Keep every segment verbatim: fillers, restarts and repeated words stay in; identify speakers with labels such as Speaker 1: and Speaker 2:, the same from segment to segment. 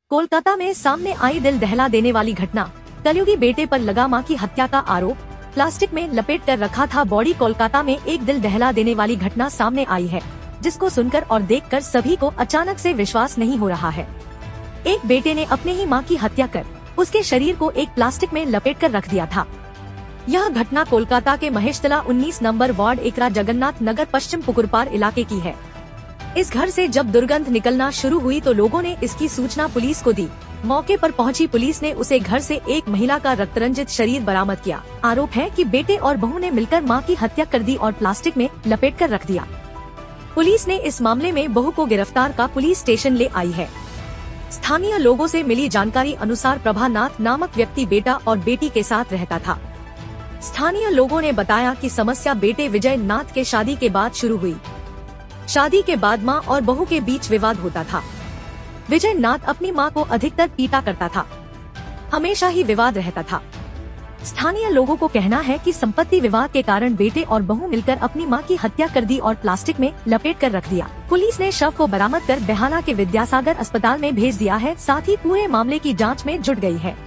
Speaker 1: कोलकाता में सामने आई दिल दहला देने वाली घटना। कलयुगी बेटे पर लगा मां की हत्या का आरोप। प्लास्टिक में लपेट कर रखा था बॉडी। कोलकाता में एक दिल दहला देने वाली घटना सामने आई है, जिसको सुनकर और देखकर सभी को अचानक से विश्वास नहीं हो रहा है। एक बेटे ने अपने ही मां की हत्या कर उसके शरीर को एक प्लास्टिक में लपेट कर रख दिया था। यह घटना कोलकाता के महेशतला उन्नीस नंबर वार्ड एकरा जगन्नाथ नगर पश्चिम पुकुरपार इलाके की है। इस घर से जब दुर्गंध निकलना शुरू हुई तो लोगों ने इसकी सूचना पुलिस को दी। मौके पर पहुंची पुलिस ने उसे घर से एक महिला का रक्तरंजित शरीर बरामद किया। आरोप है कि बेटे और बहू ने मिलकर मां की हत्या कर दी और प्लास्टिक में लपेट कर रख दिया। पुलिस ने इस मामले में बहू को गिरफ्तार का पुलिस स्टेशन ले आई है। स्थानीय लोगों से मिली जानकारी अनुसार प्रभानाथ नामक व्यक्ति बेटा और बेटी के साथ रहता था। स्थानीय लोगों ने बताया कि समस्या बेटे विजय नाथ के शादी के बाद शुरू हुई। शादी के बाद मां और बहू के बीच विवाद होता था। विजय नाथ अपनी मां को अधिकतर पीटा करता था। हमेशा ही विवाद रहता था। स्थानीय लोगों को कहना है कि संपत्ति विवाद के कारण बेटे और बहू मिलकर अपनी मां की हत्या कर दी और प्लास्टिक में लपेट कर रख दिया। पुलिस ने शव को बरामद कर बेहाला के विद्यासागर अस्पताल में भेज दिया है। साथ ही पूरे मामले की जांच में जुट गई है।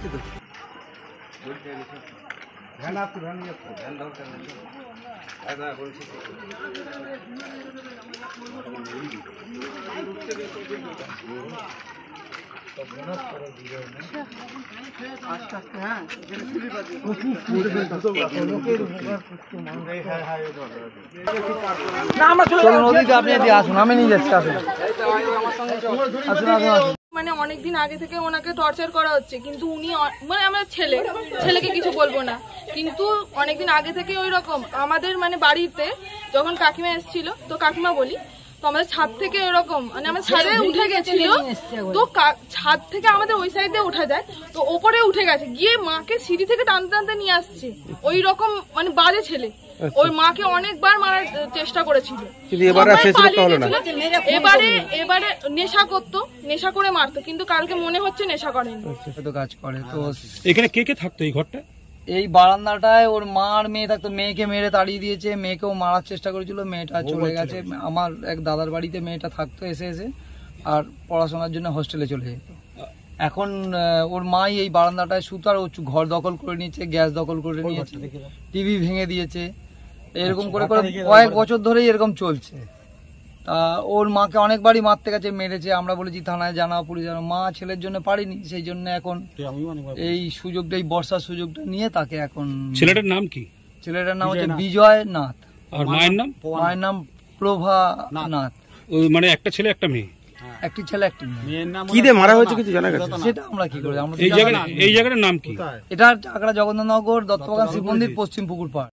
Speaker 2: মানে অনেকদিন আগে থেকে ওনাকে টর্চার করা হচ্ছে, কিন্তু উনি মানে আমার ছেলে ছেলেকে কিছু বলবো না, কিন্তু অনেকদিন আগে থেকে ওই রকম আমাদের মানে বাড়িতে যখন কাকিমা এসেছিল তো কাকিমা বলি তো আমাদের ছাদ থেকে এরকম মানে আমার ছাদে উঠে গেছিল, তো ছাদ থেকে আমাদের ওই সাইডে উঠে যায়, তো ওপরে উঠে গেছে গিয়ে মাকে সিঁড়ি থেকে টানতে টানতে নিয়ে আসছে। ওই রকম মানে বাজে ছেলে, ওই মাকে অনেকবার মারার চেষ্টা করেছিল। এবারে এবারে নেশা করতো, নেশা করে মারতো, কিন্তু কালকে মনে হচ্ছে নেশা করেনি।
Speaker 3: কাজ করে তো
Speaker 4: এখানে কে কে থাকতো এই ঘরটা?
Speaker 3: এই বারান্দাটায় ওর মা আর মেয়ে থাকতো। মেয়েকে মেরে তাড়িয়ে দিয়েছে, মেয়েকেও মারার চেষ্টা করেছিল, মেয়েটা চলে গেছে। আমার এক দাদার বাড়িতে মেয়েটা থাকতো এসে এসে, আর পড়াশোনার জন্য হোস্টেলে চলে যেত। এখন ওর মাই এই বারান্দাটায় সুতার ও ঘর দখল করে নিয়েছে, গ্যাস দখল করে নিয়েছে, টিভি ভেঙে দিয়েছে। এরকম করে করে কয়েক বছর ধরেই এরকম চলছে। তা ওর মাকে অনেকবারই মারতে গেছে, মেরেছে। আমরা বলেছি থানায় জানাও, পুলিশ জানাও। মা ছেলের জন্য পারিনি, সেই জন্য এখন এই সুযোগটা, এই বর্ষার সুযোগটা নিয়ে তাকে এখন।
Speaker 4: ছেলেটার নাম কি?
Speaker 3: ছেলেটার নাম হচ্ছে বিজয় নাথ।
Speaker 4: আর মায়ের নাম?
Speaker 3: মায়ের নাম প্রভা নাথ।
Speaker 4: মানে একটা ছেলে একটা মেয়ে?
Speaker 3: একটি ছেলে একটি মেয়ে।
Speaker 4: কি দিয়ে মারা হয়েছে কিছু জানা গেছে?
Speaker 3: সেটা আমরা কি করে, আমরা
Speaker 4: এই জায়গায় এই জায়গাটার নাম কি?
Speaker 3: এটা চাকরা জগন্নাথনগর দত্তবাগান শিব মন্দির, পশ্চিম পুকুরপাড়।